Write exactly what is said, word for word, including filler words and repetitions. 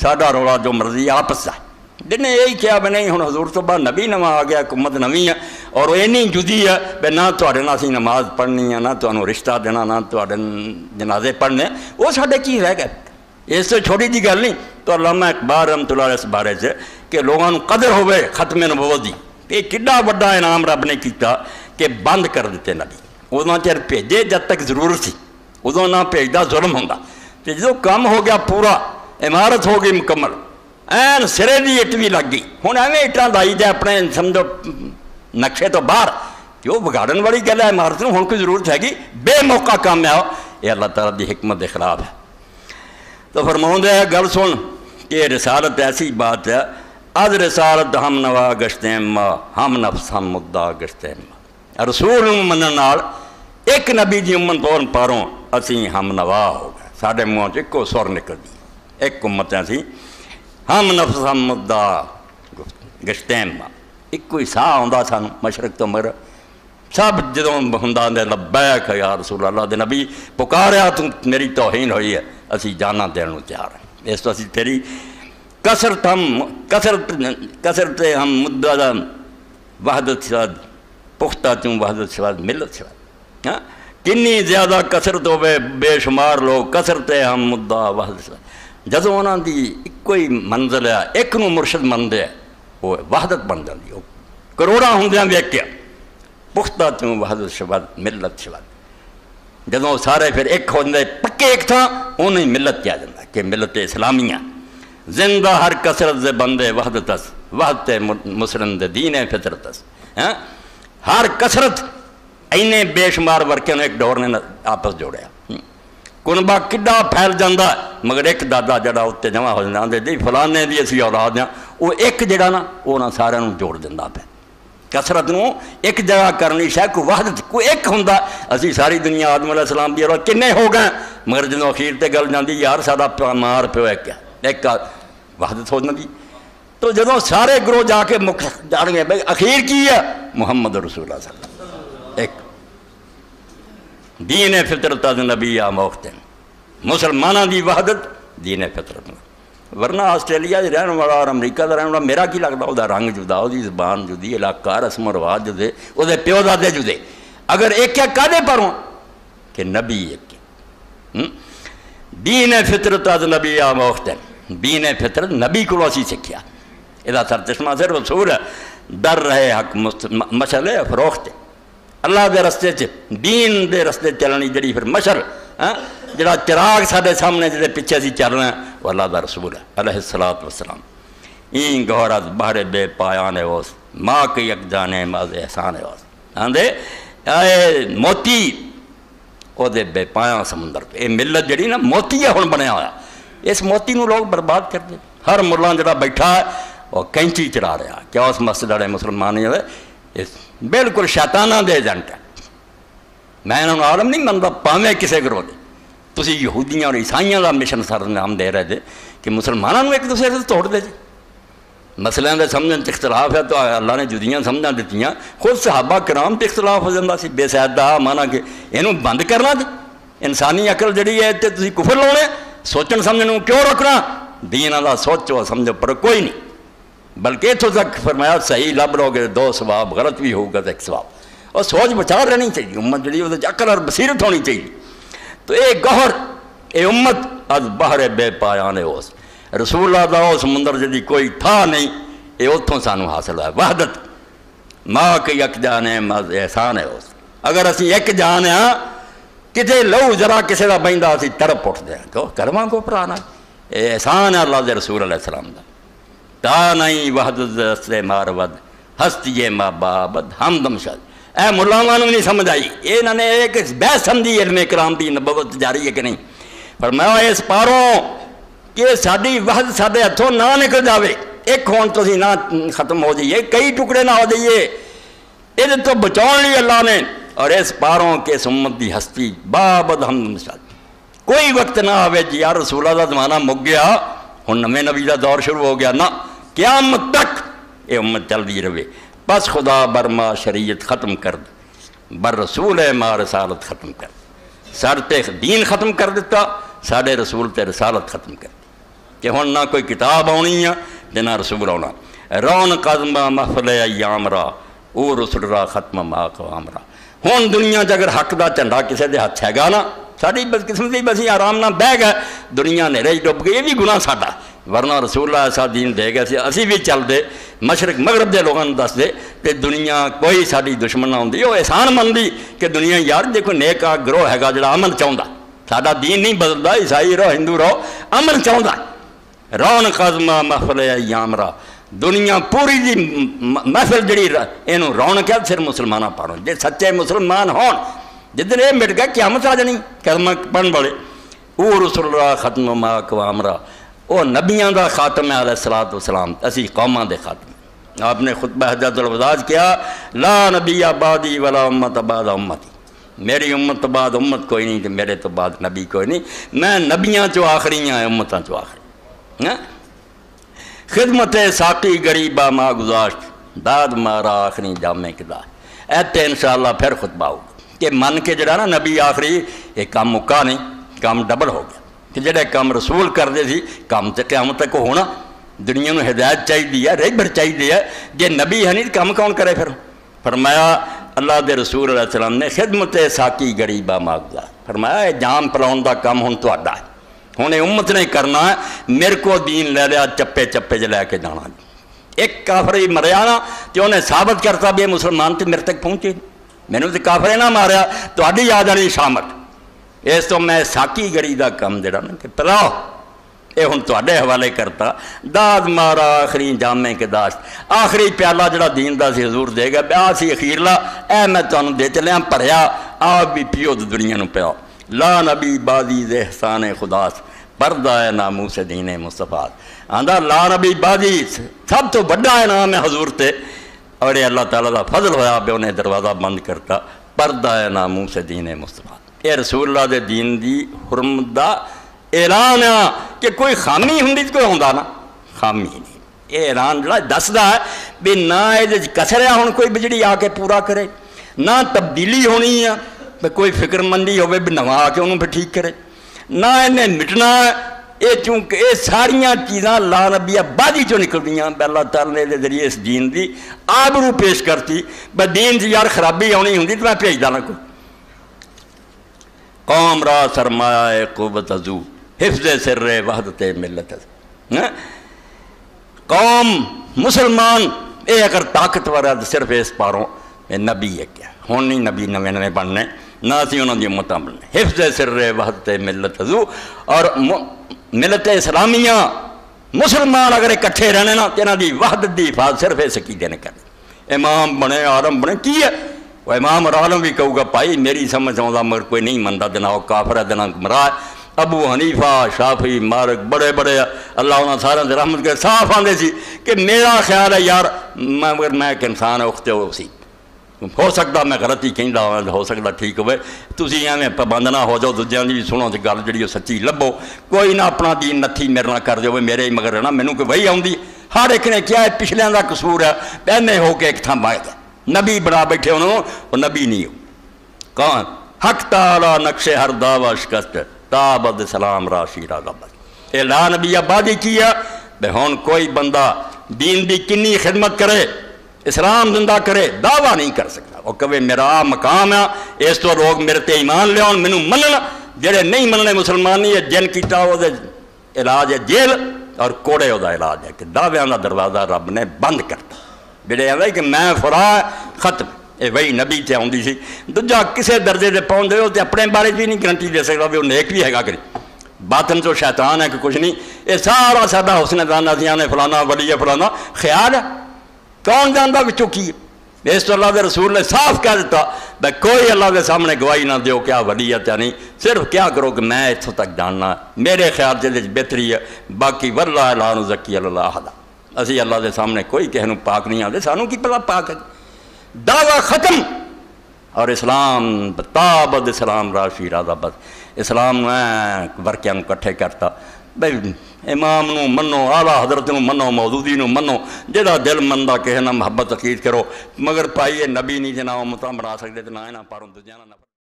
ساڈا رولا جو مرضی آپس ہے جن نے یہی کیا بھی نہیں ہوں حضور تو بعد نبی نواں آ گیا حکومت نویں ہے اور وہ اینی جدی ہے بھی نہ تواڈے نال اسی نماز پڑھنی ہے نہ تانوں رشتہ دینا نہ تواڈے جنازے پڑھنے وہ ساڈے کی رہ گئے اس سے چھوٹی جی گل نہیں تو علامہ اقبال رحمۃ اللہ علیہ اس بارے سے کہ لوگوں کو قدر ہوئے ختم نبوت دی یہ کڈا بڑا انعام رب نے کیتا کہ بند کر دیتے نبی ادوں چر بھیجے جب تک ضرورت سی ادوں نہ بھیجدا ظلم ہوندا تے جدوں کم ہو گیا پورا عمارت ہو گئی مکمل این سرے دی اٹ بھی لگ گئی ہوں ایویں اٹاں لائی جائے اپنے سمجھو نقشے تو باہر کہ وہ بگاڑن والی گل ہے عمارت نوں ہن کوئی ضرورت ہے گی بے موقع کام آؤ یہ اللہ تعالیٰ دی حکمت کے خلاف ہے تو فرماؤں ہے گل سن کہ رسالت ایسی بات ہے از رسالت ہم نوا گشتے ماں ہم نفس ہم مدعا گشتے ماں رسول منن نال ایک نبی دی امت تو پاروں اسی ہم نوا ہو گئے ساڈے منہ چ ایکو سر نکل دی ایک امت اسی ہم نفس ہم مدعا گشتے ماں ایکو ہی ساہ آਉਂਦਾ سانوں مشرق تو مغرب سب جدوں ہوندا نے لبیک یا رسول اللہ دے نبی پکاریا تو میری توہین ہوئی ہے اسی جانا دین نوں تیار ہیں اس تو اسی تیری کثرت ہم کثرت کثرت ہم مدعا وحدت شاد پختہ چوں وحدت شاد ملت شاد ہاں کنی زیادہ کثرت ہوئے بے شمار لوگ کثرت ہم مدعا وحدت شاد جدوں انہاں دی ایک کوئی منزل ہے ایک نوں مرشد مندے وہ وحدت بن جاندی وہ کروڑاں ہوندیاں ویکھ کے پختہ چوں وحدت شاد ملت شاد جدوں سارے پھر ایک ہوندے پکے ایک تھا انہیں ملت کیا جاتا کہ ملت اسلامیہ زندہ ہر کثرت سے بندے وحدت اس وحدت مسلم دے دین فطرت اس ہر کثرت اینے بے شمار ورکے نے ایک دور نے آپس جوڑیا کنبہ کڈا پھیل جاندہ مگر ایک دادا جڑا اتنے جمع ہو جاندے دی فلانے دی اسی اولاد ہیں وہ ایک جڑا نا وہ نا سارے نوں جوڑ دیندہ پہ کثرت نوں ایک جگہ کرنی شاید کوئی وحدت کوئی ایک ہوندہ اسی ساری دنیا آدم علیہ السلام دی اور کنے ہو گئے مگر جنہوں اخیر تے گل جاندی یار سادہ مار پیو ایک کیا ایک کا وحدت ہو جاندی تو جدوں سارے گروہ جا کے مک جان گئے بھائی اخیر کی ہے محمد رسول اللہ صلی اللہ علیہ وسلم ایک دین فطرت از نبی آموخت مسلمانہ دی وحدت دین فطرت ورنہ آسٹریلیا دے رہن والا اور امریکہ دے رہن والا میرا کی لگتا وہ دا رنگ جدا وہ دی زبان جدی علاقہ رسم و رواج جدے وہ دے پیو دادے جدے اگر ایک کیا کادے پر ہوں کہ نبی ایک دین فطرت از نبی آموخت دین فطرت نبی کو اسی سکھیا ادا سر چشمہ سے رسول ہے در رہے حق مشعل فروخت اللہ دے رستے چ دین دے رستے چلنی جڑی پھر مشعل جڑا چراغ ساڈے سامنے جڑے پیچھے سی چل رہے ہیں وہ اللہ دا رسول ہے علیہ الصلوۃ والسلام این گہرت بہر بے پایان اوس ماں کے یک جانے ماز احسان اوس آندے اے موتی او دے بے پایاں سمندر پہ اے ملت جڑی نا موتی ہے ہن بنیا ہوا اس موتی نو لوگ برباد کر دے ہر ملا جڑا بیٹھا ہے وہ کینچی چڑھا رہا کیا اس مسجد والے مسلمان ہوئے اس بالکل شیطانہ دے ایجنٹ ہے میں انہوں نے عالم نہیں منتا پاویں کسے گروہ دے تسی یہودیاں اور عیسائیاں کا مشن سر نام دے رہے تھے کہ مسلمانوں ایک دوسرے سے توڑ دے جی مسئلے دے سمجھن تے اختلاف ہے تو اللہ نے جدیاں سمجھا دیتیاں خود صحابہ کرام تے اختلاف ہو جاندہ سی بے سیدہ مانا کہ انہوں بند کرنا دے انسانی عقل جڑی ہے تے تسی کفر لونے سوچن سمجھنوں کیوں رکھنا دین اللہ سوچو سمجھو پر کوئی نہیں بلکہ تو تک فرمایا صحیح لب لو گے دو ثواب غلط بھی ہوگا تو ایک ثواب اور سوچ بچا رہنی چاہیے امت جڑی وہ عقل اور بصیرت ہونی چاہیے تو اے گہر اے امت از بہر بے پایان اوس رسول اللہ دا او سمندر جدی کوئی تھا نہیں اے اتھوں سانو حاصل ہے وحدت ماں کے یک جانے ماز احسان ہے اوس اگر اسی ایک جانے ہاں کتے لو ذرا کسے دا بہندہ اسی تڑپ اٹھ دیں تو کرواں کو پرانا اے احسان ہے اللہ دے رسول علیہ السلام دا تا نہیں وحدت رستے مارود ہستی ماں بابد ہمدم شد اے ملاوانو نہیں سمجھ آئی انہوں نے ایک بحث سمجھی علم کرام دی نبوت جاری ہے کہ نہیں فرمایا اس پاروں کہ ساڈی وحدت ساڈے ہتھوں نہ نکل جاوے ایک ہون تو سی نہ ختم ہو جائیے کئی ٹکڑے نہ ہو جائیے یہ تو بچاؤ لی اللہ نے اور اس پاروں کے امت دی ہستی بابد ہمدم شد کوئی وقت نہ آوے جی یا رسول اللہ دا زمانہ مک گیا ہن نویں نبی دا دور شروع ہو گیا نہ قیامت تک یہ امت چل دی رہے بس خدا برما شریعت ختم کر دے بر رسول ما رسالت ختم کر دے ساڑھتے دین ختم کر دیتا ساڑھے رسول تے رسالت ختم کر دی کہ ہن نہ کوئی کتاب آنی ہے تے نہ رسول آنا. رون قدمہ محفل ایام را او رسول را ختم ما قوام را. ہن دنیا چ اگر حق دا جھنڈا کسے دے ہاتھ ہے گا نا ساری بدقسمتی بسی آرام نہ بہ گئے دنیا نیرے ڈب گئی. یہ بھی گناہ ساڈا ورنہ رسول اللہ ایسا دین دے گئے سی اسی بھی چل دے مشرق مغرب دے لوگوں دس دے کہ دنیا کوئی ساری دشمن نہ ہوندی. وہ احسان مندی کہ دنیا یار دیکھو نیک آ گروہ ہے گا جڑا امن چاہتا. ساڈا دین نہیں بدلتا عیسائی رہو ہندو رہو امن چاہتا. رون قدمہ محفل ایام را دنیا پوری دی محفل جڑی یہ رونق ہے صرف مسلمانوں پڑھو. جی سچے مسلمان ہون جدن یہ مٹ گیا قیامت آ جانی قدمہ پڑھن والے. او رسول را ختم ما اقوام را وہ نبیاں دا خاتم ہے علیہ الصلوۃ والسلام. اسی قوماں دے خاتم. آپ نے خطبہ حجۃ الوداع کیا لا نبی بعدی ولا امت بعد امتی. میری امت تو بعد امت کوئی نہیں تو میرے تو بعد نبی کوئی نہیں. میں نبیاں چو آخری ہیں امتاں چو آخری. خدمت ساقی غریبہ ما گزاشت داد مارا آخری جامع کدا. ایتے انشاءاللہ پھر خطبہ ہوگا کہ من کے جڑا نا نبی آخری یہ کام مکا نہیں کام ڈبل ہو گیا کہ جڑے کام رسول کر دے سی کام تے قیامت تک ہونا. دنیا میں ہدایت چاہیے رہبر چاہیے. جے نبی ہے نہیں کام کون کرے پھر. فرمایا اللہ دے رسول علیہ السلام نے خدمت ساقی غریبہ ما گزاشت. فرمایا جام پلاؤن دا کام ہن تہاڈا ہے. ہن امت نے کرنا ہے. میرے کو دین لے لیا چپے چپے چ لے کے جانا. ایک کافر ہی مریا نا تو انہیں ثابت کرتا بھی مسلمان تو میرے تک پہنچے. مینوں تو کافر نہ ماریا تہاڈی آ جانی شامت. اس تو میں ساقی گری دا کم جڑا نا کہ پلاؤ یہ ہن تہاڈے حوالے کرتا. داد مارا آخری جامع کے داشت آخری پیالہ جڑا دین دا سی حضور دے گا آ سی اخیرلا اے میں تانوں دے چلیا بھریا آپ بھی پیو تو دنیا نو پیاؤ. لا نبی بادی ز احسان خداس پردہ ہے ناموس دین مصطفیٰ. آندا لا نبی بادی سب تو بڑا انعام ہے حضور تے اور یہ اللہ تعالیٰ دا فضل ہویا بے انہیں دروازہ بند کرتا. پردہ ہے ناموس دین مصطفیٰ. یہ رسول اللہ دے دین دی حرمت دا اعلان ہے کہ کوئی خامی ہوندی کوئی ہوندا نا خامی نہیں. یہ اعلان جڑا دسدا ہے بھی نہ یہ کسریا ہن کوئی بجڑی آ کے پورا کرے نہ تبدیلی ہونی ہے بھی کوئی فکر مندی ہوئے بھی نواں آ کے انہوں پہ ٹھیک کرے نہ انہیں مٹنا ہے. یہ چونکہ یہ ساریاں چیزاں لا نبیہ بعدی چوں نکلدیاں. اللہ تعالیٰ نے دے ذریعے اس دین دی آبرو پیش کرتی بس دین سے یار خرابی آنی ہوندی تو میں بھیجدا نہ کوئی. قوم را سرمایہ قوت ازو حفظ سر وحدت ملت. قوم مسلمان اے اگر طاقتور ہے صرف اس پاروں نبی ہے کیا ہون نہیں نبی نویں نویں بننے نہ اسی انہوں دی امتاں بننے. حفظ سر وحدت ملت ازو اور ملت اسلامیہ مسلمان اگر اکٹھے رہنے نا تو انہوں دی وحدت دی حفاظت صرف اس عقیدے نے کرنے. امام بنے عالم بنے کی ہے وہ امام اور عالم بھی کہوں گا بھائی میری سمجھ آؤں مگر کوئی نہیں منتا دینا وہ کافر ہے دینا گمراہ. ابو حنیفہ شافعی مالک بڑے بڑے اللہ انہوں سارے سے رحمت کر صاف آندے سی کہ میرا خیال ہے یار مگر میں ایک انسان ہے اختے ہو سی ہو سکتا میں غلطی کہندا ہو سکتا ٹھیک ہوئے. تسی ایویں پابند نہ ہو جاؤ دوجیاں دی سنو تے گل جڑی سچی لبو. کوئی نہ اپنا دین نتھی میرے نہ کر دیو میرے ہی مگر رہنا مینوں کوئی وہی آؤندی. ہر ایک نے کیا ہے پچھلیاں دا قصور ہے پہنے ہو کے ایک تھاں بائے گا نبی بنا بیٹھے انہوں وہ نبی نہیں ہو. کون حق تعالی نقش ہر دعوی شکست تابد سلام راشی را گبت. اے لا نبی آبادی کیا بے ہون کوئی بندہ دین دی کنی خدمت کرے اسلام زندہ کرے دعویٰ نہیں کر سکتا. وہ کہے میرا مقام ہے اس تو لوگ میرے تے ایمان لے آن مینوں مننا. جڑے نہیں مننے مسلمانی ہے جن کیتا وہ دے علاج ہے جیل اور کوڑے وہ دا علاج ہے کہ دعویاں دا دروازہ رب نے بند کرتا. جڑے آدھے کہ میں فرا ختم یہ وہی نبی تے آؤندی سی. دوجا کسے درجے دے پہنچ دے ہو تے اپنے بارے بھی نہیں گارنٹی دے سکتا بھی وہ نیک بھی ہے گا کہ باطن تو شیطان ہے کہ کچھ نہیں. یہ سارا سادہ حسن دانا دیاں نے فلانا ولی ہے فلانا خیال ہے کون جانتا بچوں کی. اس تو اللہ دے رسول نے صاف کہہ دیتا بھائی کوئی اللہ کے سامنے گواہی نہ دیو کیا ولی ہے کیا نہیں. صرف کیا کرو کہ میں اتوں تک جاننا میرے خیال سے بہتری ہے. باقی واللہ لا نزکی اللہ احد. اسی اللہ دے سامنے کوئی کہنو پاک نہیں آتے سانوں کی پتہ پاک ہے. دعویٰ ختم اور اسلام تابد اسلام راشی راضا بس. اسلام ورکیاں کٹھے کرتا بھائی امام نو منو آلہ حضرت نو منو مودودی نو منو جہاں دل مندا کہنا محبت عقید کرو مگر پائیے نبی نہیں جنا امتاں بنا سکتے تو نہ پاروں دجانا